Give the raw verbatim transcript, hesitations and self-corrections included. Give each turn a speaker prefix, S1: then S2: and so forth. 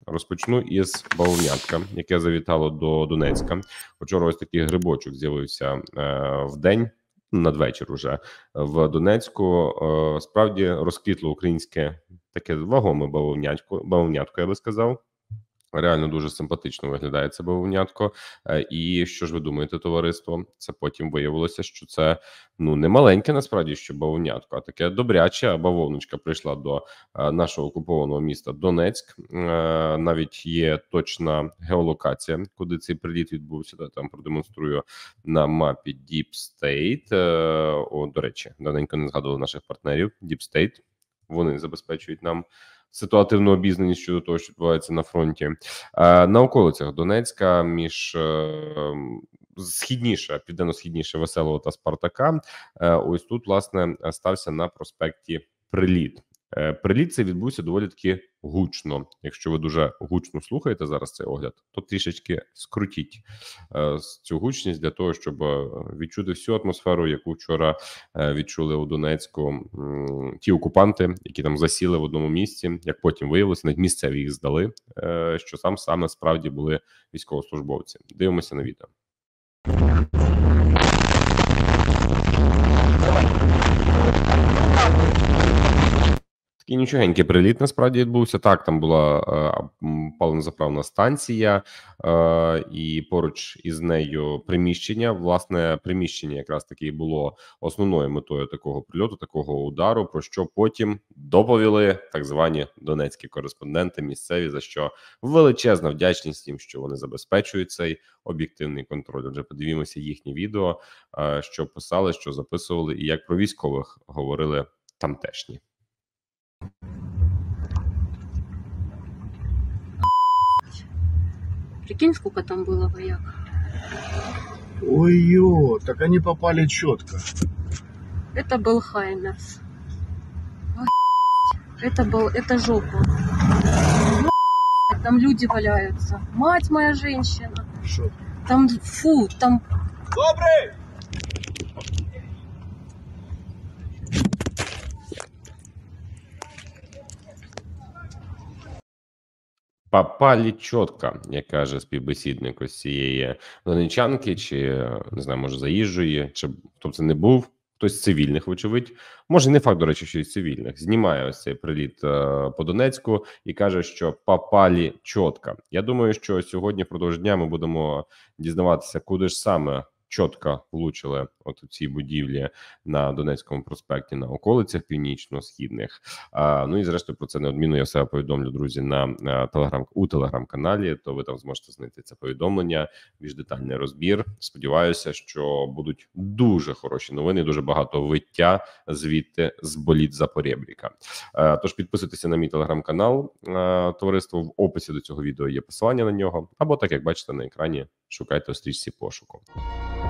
S1: Розпочну із бавовнятка, яке завітало до Донецька. Вчора ось такий грибочок з'явився е, в день, надвечір уже в Донецьку. Е, справді розквітло українське таке вагоме бавовнятко, бавовнятко, я би сказав. Реально дуже симпатично виглядає це бавовнятко. Е, І що ж ви думаєте, товариство? Це потім виявилося, що це ну не маленьке насправді, що бавовнятко, а таке добряче бавовночка прийшла до е, нашого окупованого міста Донецьк. Е, Навіть є точна геолокація, куди цей приліт відбувся. Я там продемонструю на мапі Deep State. Е, О, до речі, давненько не згадували наших партнерів. Deep State. Вони забезпечують нам ситуативну обізнаність щодо того, що відбувається на фронті. Е, на околицях Донецька, між е, східніше, південно-східніше Веселого та Спартака, е, ось тут, власне, стався на проспекті приліт. Е, приліт цей відбувся доволі таки гучно. Якщо ви дуже гучно слухаєте зараз цей огляд, то трішечки скрутіть е, цю гучність для того, щоб відчути всю атмосферу, яку вчора е, відчули у Донецьку м, ті окупанти, які там засіли в одному місці, як потім виявилося, навіть місцеві їх здали, е, що там саме справді були військовослужбовці. Дивимося на відео. Такий нічогенький приліт насправді відбувся. Так, там була е, паливно-заправна станція, е, і поруч із нею приміщення. Власне, приміщення якраз таки було основною метою такого прильоту, такого удару, про що потім доповіли так звані донецькі кореспонденти місцеві, за що величезна вдячність їм, що вони забезпечують цей об'єктивний контроль. Отже, подивімося їхні відео, е, що писали, що записували, і як про військових говорили тамтешні.
S2: Прикинь, сколько там было вояк.
S3: Ой-ё, так они попали четко.
S2: Это был Хаймерс. Ой, это был, это жопа. Там люди валяются. Мать моя женщина.
S3: Шо?
S2: Там, фу, там...
S3: Добрый!
S1: Попали чітко, як каже співбесідник ось цієї донечанки, чи, не знаю, може, заїжджої, чи хто б це не був, хтось з цивільних, вочевидь. Може, не факт, до речі, що із цивільних. Знімає ось цей приліт е, по Донецьку і каже, що попали чітко. Я думаю, що сьогодні впродовж дня ми будемо дізнаватися, куди ж саме чітко влучили от у цій будівлі на Донецькому проспекті, на околицях північно-східних. А, ну і зрештою про це неодмінно я все повідомлю, друзі, на, на телеграм у телеграм-каналі, то ви там зможете знайти це повідомлення, більш детальний розбір. Сподіваюся, що будуть дуже хороші новини, дуже багато виття звідти з боліт Запорєбріка. А, тож підписуйтеся на мій телеграм-канал, а, товариство, в описі до цього відео є посилання на нього, або так, як бачите на екрані, шукайте у стрічці пошуку.